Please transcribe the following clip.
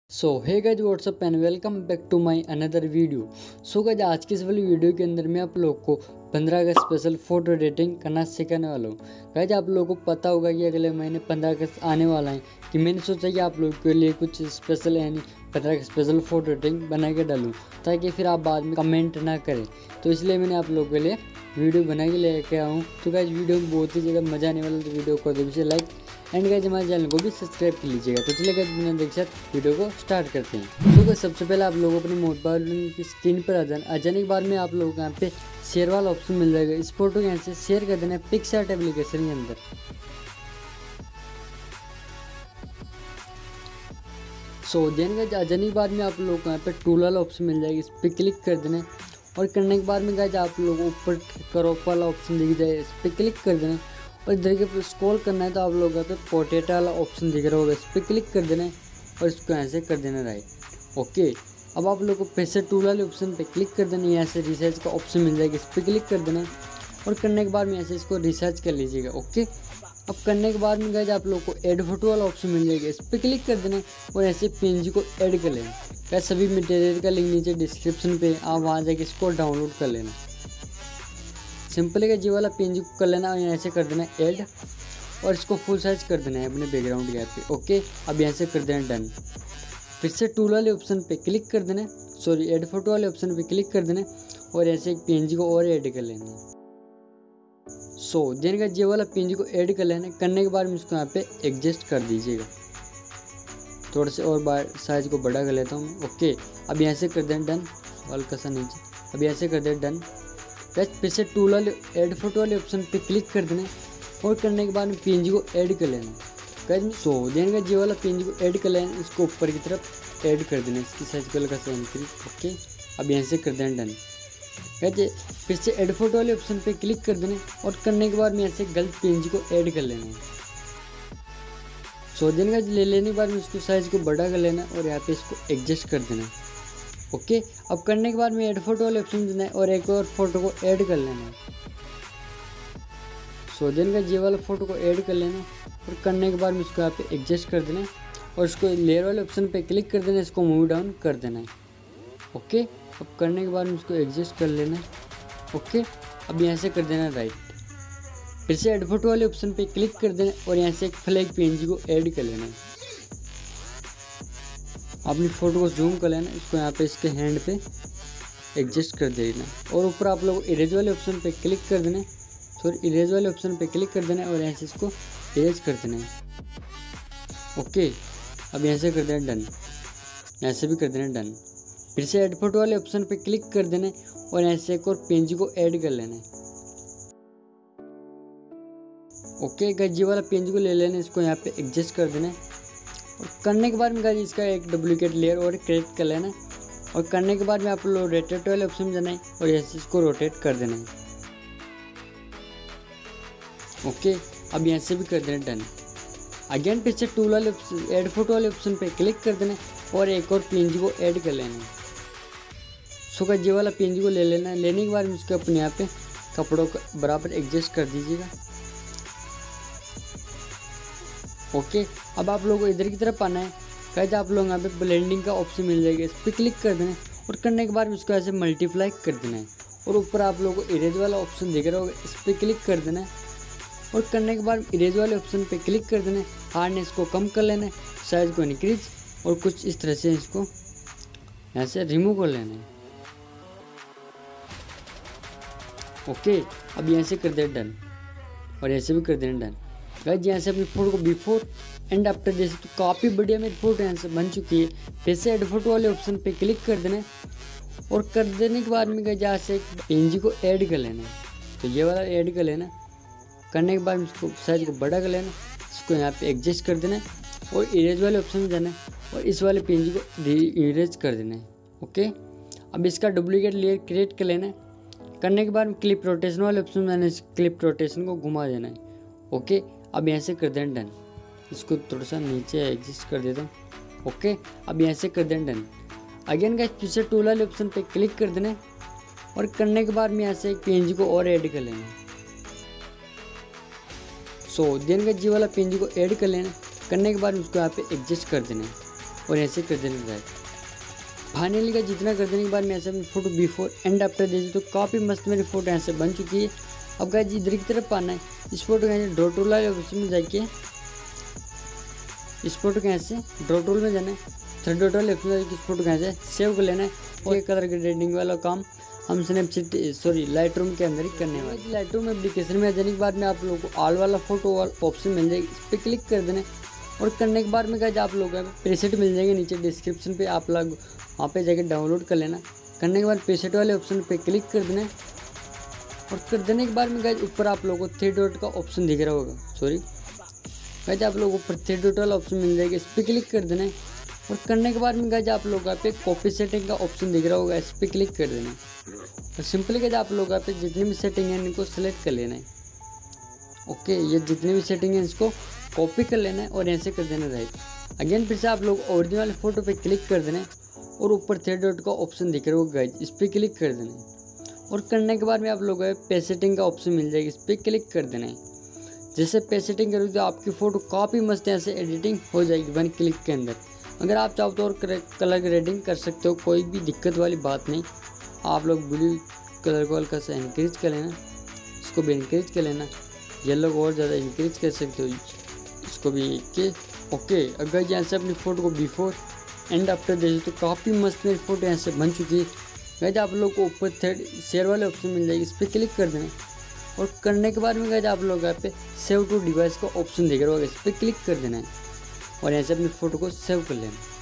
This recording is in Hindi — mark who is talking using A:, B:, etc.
A: So hey guys what's up and welcome back to my another video. So guys आज की इस वाली वीडियो के अंदर मैं आप लोग को 15 अगस्त स्पेशल फोटो एडिटिंग करना सिखाने वाला हूँ। गाइस आप लोगों को पता होगा कि अगले महीने 15 अगस्त आने वाला है कि मैंने सोचा कि आप लोगों के लिए कुछ स्पेशल यानी 15 अगस्त स्पेशल फोटो एडिटिंग बना के डालूँ ताकि फिर आप बाद में कमेंट ना करें। तो इसलिए मैंने आप लोगों के लिए वीडियो बना के लेके आया हूँ। तो गाइस वीडियो में बहुत ही ज़्यादा मज़ा आने वाला, तो वीडियो को दीजिए लाइक एंड गाइस हमारे चैनल को भी सब्सक्राइब कर लीजिएगा। तो चलिए गाइस बिना देख साथ वीडियो को स्टार्ट करते हैं। तो गाइस सबसे पहले आप लोगों को अपने मोबाइल की स्क्रीन पर आ जाने के बाद में आप लोगों को यहाँ पे शेयर वाला ऑप्शन मिल जाएगा। इस फोटो को यहाँ से शेयर कर देना है पिक्सआर्ट एप्लीकेशन के अंदर। सो देन गाइस आ जाने के बाद में आप लोगों को यहाँ पे टूल वाला ऑप्शन मिल जाएगा, इस पर क्लिक कर देना है। और करने के बाद में गाइस आप लोगों को ऊपर क्रॉप वाला ऑप्शन दिख जाए, इस पर क्लिक कर देना है। और इधर के स्क्रॉल करना है तो आप लोगों को पोर्ट्रेट वाला ऑप्शन दिख रहा होगा, इस पर क्लिक कर देना है और इसको ऐसे कर देना राइट। ओके, अब आप लोगों को पेंसिल टूल वाले ऑप्शन पे क्लिक कर देना है, यहाँ से रिसाइज का ऑप्शन मिल जाएगा, इस पर क्लिक कर देना है। और करने के बाद में ऐसे इसको रिसाइज कर लीजिएगा। ओके, अब करने के बाद में गाइस आप लोगों को ऐड फोटो वाला ऑप्शन मिल जाएगा, इस पर क्लिक कर देना है और ऐसे पीएनजी को ऐड कर लेना। गाइस सभी मटेरियल का लिंक नीचे डिस्क्रिप्शन पे, आप वहाँ जाके इसको डाउनलोड कर लेना। सिंपल है, जी वाला पीएनजी को कर लेना और यहाँ से कर देना ऐड और इसको फुल साइज कर देना है अपने बैकग्राउंड के यहाँ पे। ओके, अब यहाँ से कर देना डन। फिर से टूल वाले ऑप्शन पे क्लिक कर देना, सॉरी ऐड फोटो वाले ऑप्शन पे क्लिक कर देना और ऐसे एक पीएनजी को और ऐड कर लेना है। सो देन का ये वाला पीएनजी को ऐड कर लेना। करने के बाद में इसको यहाँ पे एडजस्ट कर दीजिएगा, थोड़ा से और साइज को बड़ा कर लेता हूँ। ओके, अब यहाँ से कर देना डन, हल्का सा नीचे, अब यहाँ से कर देना डन। फिर से टूल वाले ऐड फोटो वाले ऑप्शन पे क्लिक कर देना और करने के बाद में पीएनजी को ऐड कर लेना। गाइस सो देन का ये वाला पीएनजी को ऐड कर लेना, इसको ऊपर की तरफ ऐड कर देना, इसकी साइज को हल्का सा इंक्रीज। ओके, अब यहाँ से कर देना डन। गाइस फिर से ऐड फोटो वाले ऑप्शन पे क्लिक कर देना और करने के बाद में ऐसे गलत पीएनजी को ऐड कर लेना है। सो देन का ले लेने के बाद में इसको साइज को बड़ा कर लेना और यहाँ पे इसको एडजस्ट कर देना। ओके, अब करने के बाद में ऐड फोटो वाले ऑप्शन देना है और एक और फोटो को ऐड कर लेना है। सो देन का ये वाला फोटो को ऐड कर लेना और करने के बाद में इसको यहाँ पे एडजस्ट कर देना और इसको लेयर वाले ऑप्शन पे क्लिक कर देना, इसको मूव डाउन कर देना है। ओके, अब करने के बाद में इसको एडजस्ट कर लेना। ओके, अब यहाँ से कर देना राइट। फिर से ऐड फोटो वाले ऑप्शन पे क्लिक कर देना और यहाँ से एक फ्लैग पीएनजी को ऐड कर लेना है। अपनी फ़ोटो को जूम कर लेना, इसको यहाँ पे इसके हैंड पे एडजस्ट कर देना और ऊपर आप लोग इरेज वाले ऑप्शन पे क्लिक कर देना, सॉरी इरेज वाले ऑप्शन पे क्लिक कर देना और यहाँ से इसको इरेज कर देना है। ओके, अब यहाँ से कर देना डन, यहाँ से भी कर देना डन। फिर से ऐड फोटो वाले ऑप्शन पे क्लिक कर देना और यहाँ से एक और पीएनजी को ऐड कर लेना है। ओके गाइस ये वाला पीएनजी को ले लेना, इसको यहाँ पे एडजस्ट कर देना और करने के बाद में गाइस इसका एक डुप्लीकेट लेयर और क्रिएट कर लेना और करने के बाद में आप लोग रोटेट वाले ऑप्शन जाना है और ऐसे इसको रोटेट कर देना है। ओके, अब यहाँ से भी कर देना डन। अगेन फिर से टूल वाले ऐड फोटो वाले ऑप्शन पे क्लिक कर देना और एक और पीएनजी को ऐड कर लेना। सो गाइस ये वाला पीएनजी को ले लेना, लेने के बाद में इसको अपने यहाँ पे कपड़ों का बराबर एडजस्ट कर दीजिएगा। ओके, अब आप लोगों को इधर की तरफ आना है। गाइस आप लोग यहाँ पे ब्लेंडिंग का ऑप्शन मिल जाएगा, इस पर क्लिक कर देना और करने के बाद इसको ऐसे मल्टीप्लाई कर देना है और ऊपर आप लोगों को इरेज वाला ऑप्शन दिख रहा होगा, इस पर क्लिक कर देना और करने के बाद इरेज वाले ऑप्शन पे क्लिक कर देना। हार्डनेस को कम कर लेना है, साइज को इंक्रीज और कुछ इस तरह से इसको यहाँ से रिमूव कर लेना है। ओके, अब यहाँ से कर देना डन और ऐसे भी कर देना डन। गाइस यहाँ से अपनी फोटो को बिफोर एंड आफ्टर जैसे तो काफ़ी बढ़िया मेरी फोटो यहाँ से बन चुकी है। फिर से ऐड फोटो वाले ऑप्शन पे क्लिक कर देना और कर देने के बाद में गाइस यहाँ से एक पीएनजी को ऐड कर लेना, तो ये वाला ऐड कर लेना। करने के बाद इसको साइज को बड़ा कर लेना, इसको यहाँ पे एडजस्ट कर देना और इरेज वाले ऑप्शन में जाना और इस वाले पीएनजी को इरेज कर देना है। ओके, अब इसका डुप्लीकेट लेयर क्रिएट कर लेना। करने के बाद क्लिप रोटेशन वाले ऑप्शन में जाना, क्लिप रोटेशन को घुमा देना है। ओके, अब यहाँ से कर देना डन, इसको थोड़ा सा नीचे एडजस्ट कर देता हूँ। ओके, अब यहाँ से कर देना डन। अगेन गाइस फिर से टूल वाले ऑप्शन पे क्लिक कर देना और करने के बाद में यहाँ से एक पीएनजी को और ऐड कर लेना। सो देन गाइस जी वाला पीएनजी को ऐड कर लेना, करने के बाद उसको यहाँ पे एडजस्ट कर देना है। और ऐसे कर देना गाइस। फाइनली गाइस जितना कर देने के बाद मैं ऐसे अपनी फ़ोटो बिफोर एंड आफ्टर देखी तो काफ़ी मस्त मेरी फ़ोटो ऐसे बन चुकी है। अब गाइस इधर की तरफ आना है, इस फोटो के यहाँ ड्रॉ टूल है, उसमें जाके इस फोटो के यहाँ से ड्रॉ टूल में जाना है, थर्ड डॉट वाले ऑप्शन इस फोटो के यहाँ से सेव कर लेना है। और एक कलर ग्रेडिंग वाला काम हम स्नैपचैट लाइट रूम के अंदर ही करने वाले। लाइट रूम एप्लीकेशन में जाने के बाद में आप लोगों को ऑल वाला फोटो ऑप्शन मिल जाएगी, इस पर क्लिक कर देना है। और करने के बाद में गाइस आप लोगों को प्रीसेट मिल जाएंगे नीचे डिस्क्रिप्शन पे, आप लोग वहाँ पे जाके डाउनलोड कर लेना। करने के बाद प्रीसेट वाले ऑप्शन पे क्लिक कर देना है। और कर देने के बाद में गाइस ऊपर आप लोगों को 3 डॉट का ऑप्शन दिख रहा होगा, गाइस आप लोगों को ऊपर 3 डॉट वाला ऑप्शन मिल जाएगा, इस पर क्लिक कर देना है। और करने के बाद में गाइस आप लोगों पे कॉपी सेटिंग का ऑप्शन दिख रहा होगा, इस पर क्लिक कर देना है। और सिंपली गाइस आप लोगों पे जितनी भी सेटिंग है इनको सेलेक्ट कर लेना है। ओके, ये जितनी भी सेटिंग है इसको कॉपी कर लेना है और ऐसे कर देना गाइस। अगेन फिर से आप लोग ओरिजिनल वाले फोटो पे क्लिक कर देना है और ऊपर 3 डॉट का ऑप्शन दिख रहा होगा गाइस, इस पर क्लिक कर देना है। और करने के बाद में आप लोगों को पे सेटिंग का ऑप्शन मिल जाएगा, इस पर क्लिक कर देना है। जैसे पे सेटिंग करोगे तो आपकी फ़ोटो काफ़ी मस्त ऐसे एडिटिंग हो जाएगी 1 क्लिक के अंदर। अगर आप चाहो तो और कलर ग्रेडिंग कर सकते हो, कोई भी दिक्कत वाली बात नहीं। आप लोग ब्लू कलर को हल्का सा इंक्रीज कर लेना, इसको भी इंक्रीज कर लेना, येलो को और ज़्यादा इंक्रीज कर सकते हो, इसको भी के। ओके, अगर यहाँ से अपनी फ़ोटो को बिफोर एंड आफ्टर देखिए तो काफ़ी मस्त मेरी फ़ोटो यहाँ से बन चुकी है गाइस। आप लोग को ऊपर थर्ड शेयर वाले ऑप्शन मिल जाएगी, इस पर क्लिक कर देना। और करने के बाद में गाइस आप लोग यहाँ पे सेव टू डिवाइस का ऑप्शन दिख रहा होगा, इस पर क्लिक कर देना है और ऐसे अपनी फ़ोटो को सेव कर लेना।